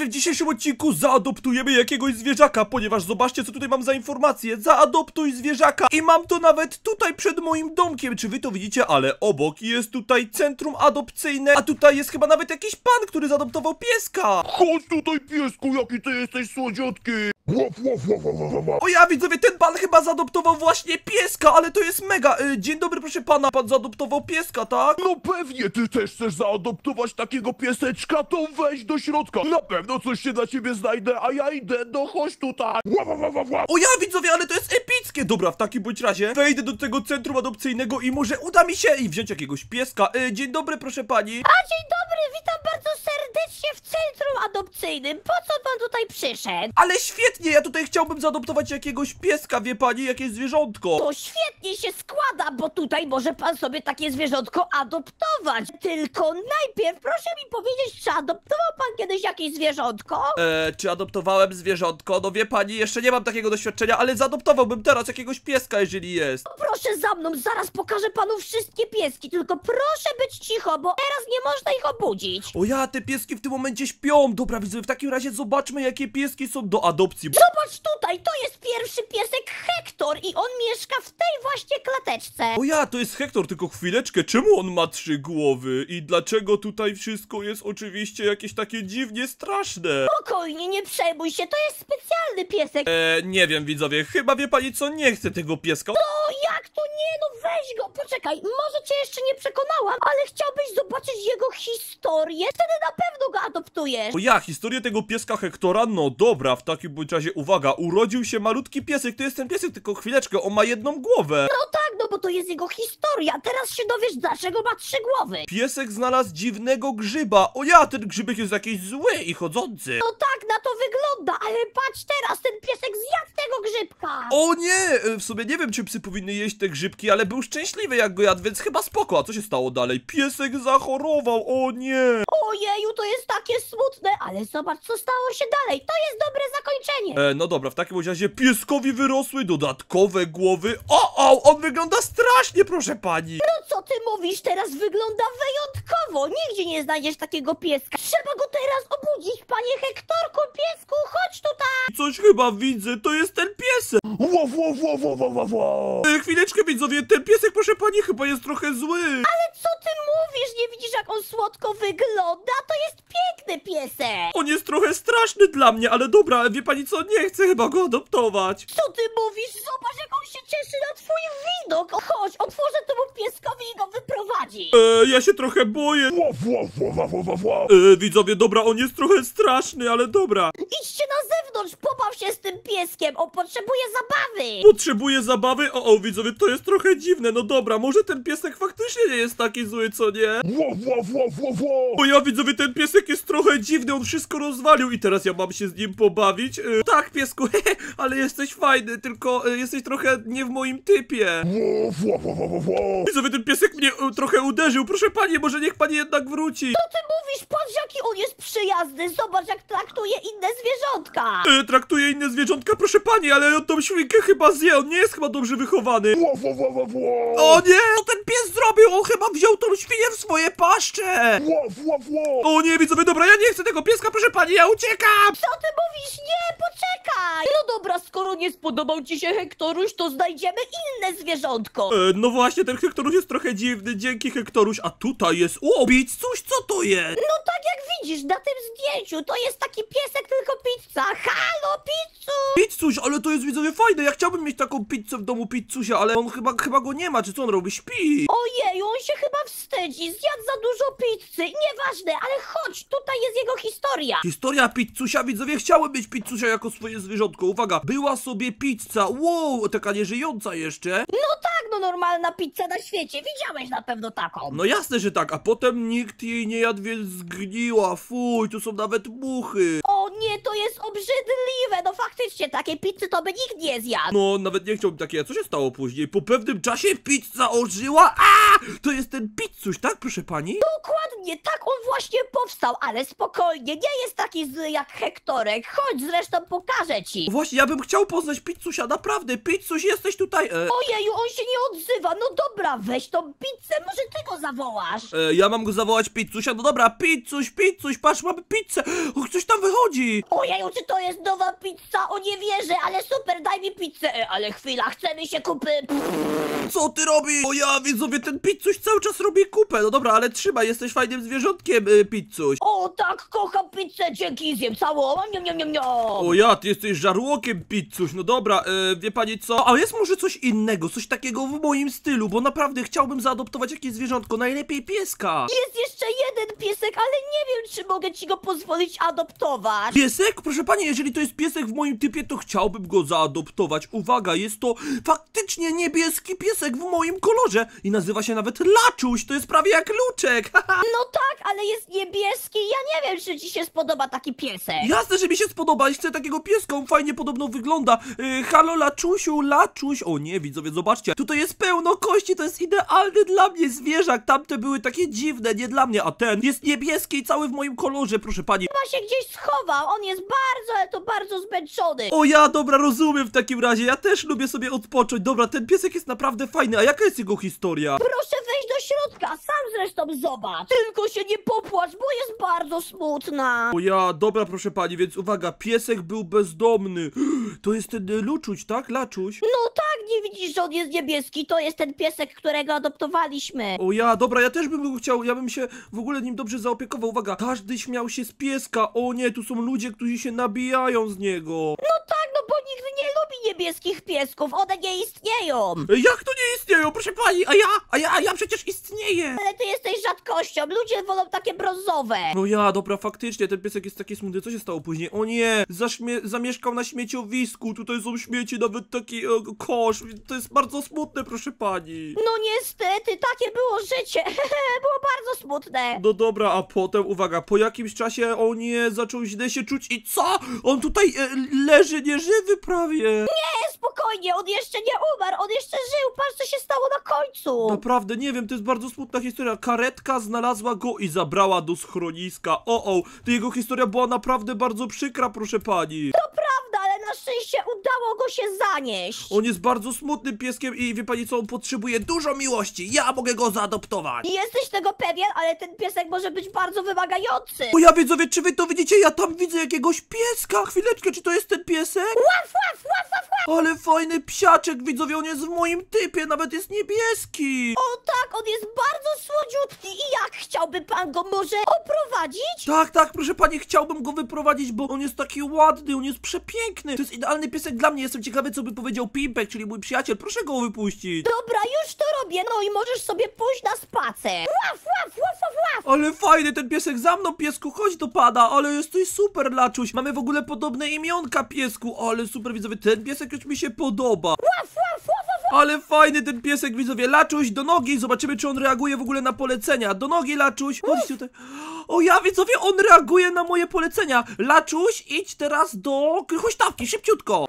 widzowie, w dzisiejszym odcinku zaadoptujemy jakiegoś zwierzaka, ponieważ zobaczcie, co tutaj mam za informację. Zaadoptuj zwierzaka i mam to nawet tutaj przed moim domkiem. Czy wy to widzicie? Ale obok jest tutaj centrum adopcyjne, a tutaj jest chyba nawet jakiś pan, który zaadoptował pieska. Chodź tutaj, piesku, jaki ty jesteś słodziutki! O ja, widzowie, ten pan chyba zaadoptował właśnie pieska, ale to jest mega. Dzień dobry, proszę pana, pan zaadoptował pieska, tak? No pewnie, ty też chcesz zaadoptować takiego pieseczka, to weź do środka. Na pewno coś się dla ciebie znajdę, a ja idę, no chodź tutaj. O ja, widzowie, ale to jest epickie. Dobra, w takim bądź razie wejdę do tego centrum adopcyjnego i może uda mi się wziąć jakiegoś pieska. Dzień dobry, proszę pani. A dzień dobry, witam bardzo serdecznie w centrum adopcyjnym. Po co pan tutaj przyszedł? Ale świetnie, ja tutaj chciałbym zaadoptować jakiegoś pieska, wie pani, jakieś zwierzątko. To świetnie się składa, bo tutaj może pan sobie takie zwierzątko adoptować. Tylko najpierw proszę mi powiedzieć, czy adoptował pan kiedyś jakieś zwierzątko? Czy adoptowałem zwierzątko? No wie pani, jeszcze nie mam takiego doświadczenia, ale zaadoptowałbym teraz jakiegoś pieska, jeżeli jest. Proszę za mną, zaraz pokażę panu wszystkie pieski, tylko proszę być cicho, bo teraz nie można ich obudzić. O ja, te pieski w tym momencie śpią. Dobra, widzowie, w takim razie zobaczmy, jakie pieski są do adopcji. Zobacz tutaj, to jest pierwszy piesek Hektor i on mieszka w tej właśnie klateczce. O ja, to jest Hektor, tylko chwileczkę, czemu on ma 3 głowy? I dlaczego tutaj wszystko jest oczywiście jakieś takie dziwnie straszne? Spokojnie, nie przejmuj się, to jest specjalny piesek. Nie wiem, widzowie, chyba wie pani co, nie chcę tego pieska. O, jak to nie? No weź go, poczekaj, może cię jeszcze nie przekonałam, ale chciałbyś zobaczyć jego historię? Wtedy na pewno go adoptujesz. O ja, historię tego pieska Hektora? No dobra, w takim bądź razie uwaga, urodził się malutki piesek, to jest ten piesek, tylko chwileczkę, on ma 1 głowę. No tak, no bo to jest jego historia, teraz się dowiesz, dlaczego ma 3 głowy. Piesek znalazł dziwnego grzyba. O ja, ten grzybek jest jakiś zły i chodzący. No tak, na to wygląda, ale patrz teraz, ten piesek zjadł tego grzybka. O nie, w sumie nie wiem, czy psy powinny jeść te grzybki, ale był szczęśliwy jak go jadł, więc chyba spoko. A co się stało dalej? Piesek zachorował, o nie. Ojeju, to jest takie smutne, ale zobacz, co stało się dalej, to jest dobre zakończenie. No dobra, w takim razie pieskowi wyrosły dodatkowe głowy. O, on wygląda strasznie, proszę pani. No co ty mówisz, teraz wygląda wyjątkowo, nigdzie nie znajdziesz takiego pieska. Trzeba go teraz obudzić, panie Hektorku, piesku, chodź tutaj. Coś chyba widzę, to jest ten piesek. Chwileczkę, widzowie, ten piesek, proszę pani, chyba jest trochę zły. Ale co ty mówisz, nie widzisz jak on słodko wygląda? To jest piękny piesek. On jest trochę straszny dla mnie, ale dobra, wie pani co, nie chcę chyba go adoptować. Co ty mówisz? Zobacz jak on się cieszy na twój widok. Chodź, otworzę temu pieskowi i go wyprowadzi. Ja się trochę boję. Widzowie, dobra, on jest trochę straszny, ale dobra. Idźcie na zewnątrz, pobaw się z tym pieskiem, on potrzebuje zabawy. Potrzebuję zabawy? O, widzowie, to jest trochę dziwne, no dobra, może ten piesek faktycznie nie jest taki zły, co nie? O ja, widzowie, ten piesek jest trochę dziwny, on wszystko rozwalił i teraz ja mam się z nim pobawić? Tak, piesku, ale jesteś fajny, tylko jesteś trochę nie w moim typie. Widzowie, ten piesek mnie trochę uderzył, proszę pani, może niech pani jednak wróci. Co ty mówisz? Patrz jaki on jest przyjazny, zobacz jak traktuje inne zwierzątka. Traktuje inne zwierzątka, proszę pani, ale on tą świnkę chyba zje, on nie jest chyba dobrze wychowany. O nie, co ten pies zrobił? On chyba wziął tą świnię w swoje paszcze. O nie, widzowie, dobra, ja nie chcę tego pieska, proszę pani, ja uciekam. Co ty mówisz? Nie, poczekaj. No dobra, skoro nie spodobał ci się Hektoruś, to znajdziemy inne zwierzątko. No właśnie, ten Hektoruś jest trochę dziwny, dzięki Hektoruś, a tutaj jest, pizzuś, co to jest? No tak jak widzisz na tym zdjęciu, to jest taki piesek, tylko pizza. Halo, pizzu! Pizzuś, ale to jest, widzowie, fajne, ja chciałbym mieć taką pizzę w domu pizzusia, ale on chyba go nie ma, czy co on robi? Śpi. Ojeju, on się chyba wstydzi, zjadł za dużo pizzy. Nieważne, ale chodź, tutaj jest jego historia. Historia pizzusia, widzowie, chciałem mieć pizzusia jako swoje zwierzątko, uwaga, była sobie pizza, taka nieżyjąca jeszcze. No tak, no normalna pizza na świecie, widziałeś na pewno taką. No jasne, że tak, a potem nikt jej nie jadł, więc zgniła, fuj, tu są nawet muchy. O nie, to jest obrzydliwe, no faktycznie, takiej pizzy to by nikt nie zjadł. No, nawet nie chciałbym takiej, co się stało później? Po pewnym czasie pizza ożyła, to jest ten pizzuś, tak, proszę pani? Dokładnie, tak on właśnie powstał, ale spokojnie, nie jest taki zły jak Hektorek. Chodź, zresztą pokażę ci. Właśnie, ja bym chciał poznać pizzusia, naprawdę, pizzuś, jesteś tutaj. Ojeju, on się nie odzywa, no dobra, weź tą pizzę, może ty go zawołasz. Ja mam go zawołać pizzusia, no dobra, pizzuś, patrz, mamy pizzę. O, coś tam wychodzi. chodzi? Ojeju, czy to jest nowa pizza? O, nie wierzę, ale super, daj mi pizzę. Ale chwila, chcemy się kupy. Co ty robisz? O ja, widzowie, ten Pizzuś cały czas robi kupę. No dobra, ale trzymaj, jesteś fajnym zwierzątkiem, Pizzuś. O, tak, kocham pizzę, dzięki, zjem całą. Niam. O ja, ty jesteś żarłokiem, Pizzuś. No dobra, wie pani co? A jest może coś innego, coś takiego w moim stylu, bo naprawdę chciałbym zaadoptować jakieś zwierzątko, najlepiej pieska. Jest jeszcze jeden piesek, ale nie wiem, czy mogę ci go pozwolić adoptować. Piesek? Proszę pani, jeżeli to jest piesek w moim typie, to chciałbym go zaadoptować. Uwaga, jest to faktycznie niebieski piesek w moim kolorze i nazywa się nawet Laczuś, to jest prawie jak Luczek. No tak, ale jest niebieski. Ja nie wiem, czy ci się spodoba taki piesek. Jasne, że mi się spodoba i chcę takiego pieska, on fajnie podobno wygląda. Halo Laczusiu, Laczuś. O nie, widzowie, zobaczcie, tutaj jest pełno kości, to jest idealny dla mnie zwierzak. Tamte były takie dziwne, nie dla mnie, a ten jest niebieski i cały w moim kolorze, proszę pani. Chyba się gdzieś schował. On jest bardzo, ale to bardzo zmęczony. O ja, dobra, rozumiem w takim razie, ja też lubię sobie odpocząć. Dobra, ten piesek jest naprawdę fajny, a jaka jest jego historia? Proszę wejść do środka, sam zresztą zobacz. Tylko się nie popłacz, bo jest bardzo smutna. O ja, dobra, proszę pani, więc uwaga, piesek był bezdomny. To jest ten Luczuś, tak? Laczuś? No tak, nie widzisz, że on jest niebieski? To jest ten piesek, którego adoptowaliśmy. O ja, dobra, ja też bym go chciał, ja bym się w ogóle nim dobrze zaopiekował. Uwaga, każdy śmiał się z pieska. O nie, tu są ludzie, którzy się nabijają z niego. No tak, no bo nikt nie lubi niebieskich piesków, one nie istnieją. Jak to nie istnieją, proszę pani? A ja przecież istnieję. Ale ty jesteś rzadkością, ludzie wolą takie brązowe. No ja, dobra, faktycznie, ten piesek jest taki smutny. Co się stało później? O nie, zamieszkał na śmieciowisku. Tutaj są śmieci, nawet taki kosz. To jest bardzo smutne, proszę pani. No niestety, takie było życie. Było bardzo smutne. No dobra, a potem, uwaga, po jakimś czasie, o nie, zaczął źle się czuć i co? On tutaj leży nieżywy prawie. Nie, spokojnie, on jeszcze nie umarł, on jeszcze żył, patrz co się stało na końcu. Naprawdę, nie wiem, to jest bardzo smutna historia. Karetka znalazła go i zabrała do schroniska. To jego historia była naprawdę bardzo przykra, proszę pani. To prawda, ale na szczęście udało go się zanieść. On jest bardzo smutnym pieskiem i wie pani co, on potrzebuje dużo miłości. Ja mogę go zaadoptować. Jesteś tego pewien, ale ten piesek może być bardzo wymagający. O ja, widzowie, czy wy to widzicie? Ja tam widzę jakiegoś pieska. Chwileczkę, czy to jest ten piesek? Łaf, łaf, łaf, łaf, łaf. Ale fajny psiaczek, widzowie, on jest w moim typie, nawet jest niebieski. O tak, on jest bardzo słodziutki i jak chciałby pan go może oprowadzić? Tak, proszę pani, chciałbym go wyprowadzić, bo on jest taki ładny, on jest przepiękny. To jest idealny piesek dla mnie, jestem ciekawy, co by powiedział Pimpek, czyli mój przyjaciel. Proszę go wypuścić. Dobra, już to robię, no i możesz sobie pójść na spacer. Łaf, łaf, łaf, łaf, łaf. Ale fajny ten piesek, za mną piesku, chodź do pada, ale jesteś super, Laczuś. Mamy w ogóle podobne imionka, piesku, ale super, widzowie, ten piesek już mi się podoba. Łaf, łaf, łaf, łaf. Ale fajny ten piesek, widzowie. Laczuś, do nogi, zobaczymy, czy on reaguje w ogóle na polecenia. Do nogi, Laczuś, chodź tutaj. O ja, widzowie, on reaguje na moje polecenia. Laczuś, idź teraz do huśtawki, szybciutko.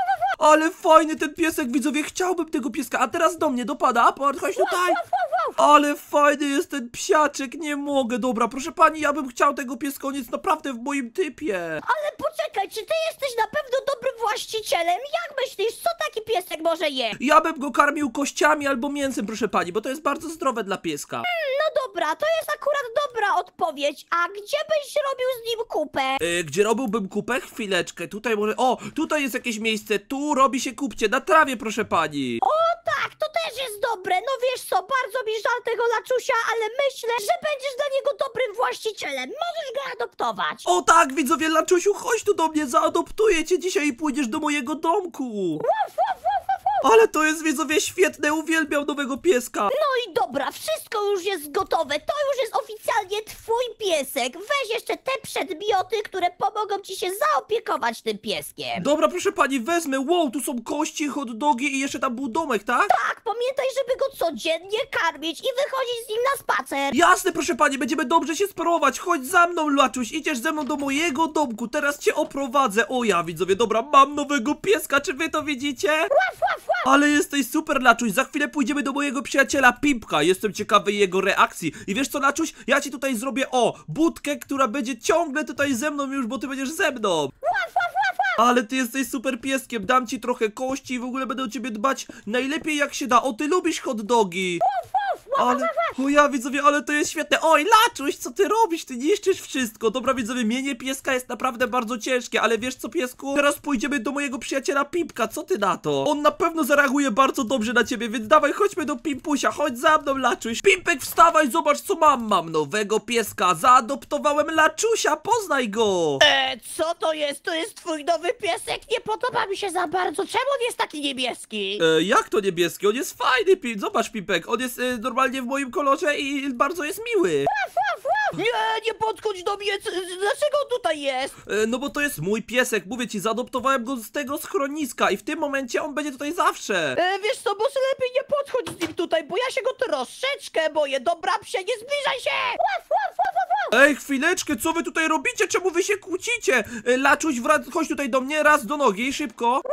Ale fajny ten piesek, widzowie, chciałbym tego pieska. A teraz do mnie, dopada, chodź tutaj. Ale fajny jest ten psiaczek, nie mogę. Dobra, proszę pani, ja bym chciał tego pieska, on jest naprawdę w moim typie. Ale poczekaj, czy ty jesteś na pewno dobrym właścicielem? Jak myślisz, co taki piesek może jeść? Ja bym go karmił kościami albo mięsem, proszę pani, bo to jest bardzo zdrowe dla pieska. No dobra, to jest akurat dobra odpowiedź. A gdzie byś robił z nim kupę? Gdzie robiłbym kupę? Chwileczkę, tutaj może... O, tutaj jest jakieś miejsce, tu robi się kupcie, na trawie, proszę pani. O tak, to też jest dobre. No wiesz co, bardzo mi żal tego Laczusia, ale myślę, że będziesz dla niego dobrym właścicielem. Możesz go adoptować. O tak, widzowie, Laczusiu, chodź tu do mnie, zaadoptuję cię dzisiaj i pójdziesz do mojego domku. Łaf, łaf, łaf, łaf, łaf. Ale to jest, widzowie, świetne, uwielbiam nowego pieska. No i dobra, wszystko już jest gotowe. To już jest oficjalnie twój piesek. Weź jeszcze te przedmioty, które pomogą ci się zaopiekować tym pieskiem. Dobra, proszę pani, wezmę, wow, tu są kości, hot dogi i jeszcze tam był domek, tak? Tak, pamiętaj, żeby go codziennie karmić i wychodzić z nim na spacer. Jasne, proszę pani, będziemy dobrze się sprawować. Chodź za mną, Laczuś, idziesz ze mną do mojego domku. Teraz cię oprowadzę. O ja, widzowie, dobra, mam nowego pieska, czy wy to widzicie? Łaf, łaf, łaf. Ale jesteś super, Laczuś. Za chwilę pójdziemy do mojego przyjaciela Pimpka. Jestem ciekawy jego reakcji. I wiesz co, Laczuś? Ja ci tutaj zrobię, budkę, która będzie ciągle tutaj ze mną już, bo ty będziesz ze mną. Łaf, łaf, łaf, łaf. Ale ty jesteś super pieskiem. Dam ci trochę kości i w ogóle będę o ciebie dbać najlepiej jak się da. O, ty lubisz hot dogi. Łaf, łaf, Ale, o ja widzowie, ale to jest świetne. Oj, Laczuś, co ty robisz? Ty niszczysz wszystko. Dobra widzowie, mienie pieska jest naprawdę bardzo ciężkie, ale wiesz co, piesku? Teraz pójdziemy do mojego przyjaciela Pipka, co ty na to? On na pewno zareaguje bardzo dobrze na ciebie, więc dawaj, chodźmy do Pimpusia, chodź za mną, Laczuś. Pimpek, wstawaj, zobacz co mam. Mam nowego pieska, zaadoptowałem Laczusia, poznaj go. Co to jest? To jest twój nowy piesek? Nie podoba mi się za bardzo. Czemu on jest taki niebieski? Jak to niebieski? On jest fajny, zobacz, Pipek, on jest normalnie w moim kolorze i bardzo jest miły. Nie podchodź do mnie. Dlaczego on tutaj jest? No bo to jest mój piesek, mówię ci, zaadoptowałem go z tego schroniska i w tym momencie on będzie tutaj zawsze. Wiesz co, może lepiej nie podchodź z nim tutaj, bo ja się go troszeczkę boję. Dobra, psie, nie zbliżaj się! Ej, chwileczkę, co wy tutaj robicie? Czemu wy się kłócicie? Laczuś, chodź tutaj do mnie, raz do nogi, szybko.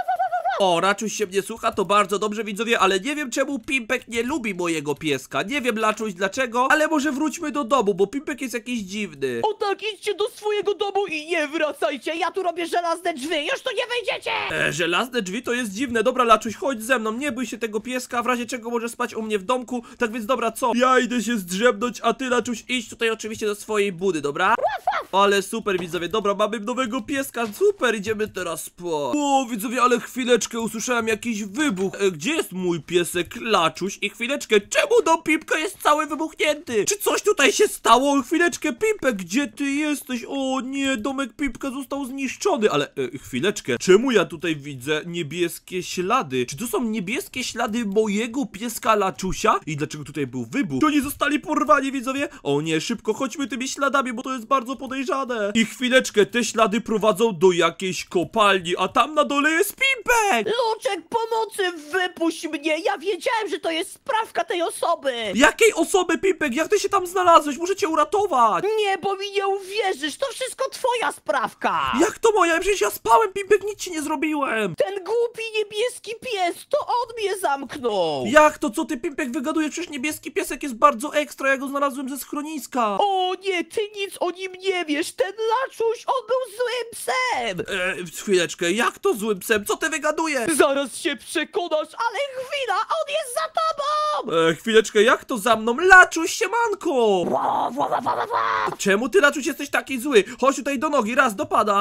O, Laczuś się mnie słucha, to bardzo dobrze widzowie, ale nie wiem czemu Pimpek nie lubi mojego pieska. Nie wiem, Laczuś, dlaczego, ale może wróćmy do domu, bo Pimpek jest jakiś dziwny. O tak, idźcie do swojego domu i nie wracajcie. Ja tu robię żelazne drzwi, już tu nie wejdziecie! Żelazne drzwi to jest dziwne. Dobra, Laczuś, chodź ze mną, nie bój się tego pieska, w razie czego może spać u mnie w domku. Tak więc dobra, co? Ja idę się zdrzemnąć, a ty, Laczuś, idź tutaj oczywiście do swojej budy, dobra? Ale super, widzowie, dobra, mamy nowego pieska, super, idziemy teraz spać. O, widzowie, ale chwileczkę, usłyszałem jakiś wybuch. Gdzie jest mój piesek, Laczuś? I chwileczkę, czemu dom Pipka jest cały wybuchnięty? Czy coś tutaj się stało? Chwileczkę, Pipek, gdzie ty jesteś? O nie, domek Pipka został zniszczony, ale chwileczkę, czemu ja tutaj widzę niebieskie ślady? Czy to są niebieskie ślady mojego pieska Laczusia? I dlaczego tutaj był wybuch? To nie zostali porwani, widzowie? O nie, szybko, chodźmy tymi śladami, bo to jest bardzo podejrzane. I chwileczkę, te ślady prowadzą do jakiejś kopalni, a tam na dole jest Pimpek! Luczek, pomocy, wypuść mnie! Ja wiedziałem, że to jest sprawka tej osoby! Jakiej osoby, Pimpek? Jak ty się tam znalazłeś? Muszę cię uratować! Nie, bo mi nie uwierzysz, to wszystko twoja sprawka! Jak to moja? Przecież ja spałem, Pimpek, nic ci nie zrobiłem! Ten głupi niebieski pies, to on mnie zamknął! Jak to? Co ty, Pimpek, wygadujesz? Przecież niebieski piesek jest bardzo ekstra, ja go znalazłem ze schroniska! O nie, ty nic o nim nie wiesz, ten Laczuś, on był złym psem! Chwileczkę, jak to złym psem? Co ty wygadujesz? Zaraz się przekonasz, ale chwila, on jest za tobą! Chwileczkę, jak to za mną? Laczuś, siemanko! Czemu ty, Laczuś, jesteś taki zły? Chodź tutaj do nogi, raz, dopada!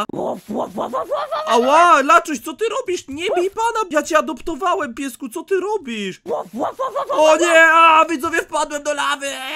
Ała, Laczuś, co ty robisz? Nie bij pana, ja cię adoptowałem, piesku, co ty robisz? O nie, widzowie, wpadłem do lawy!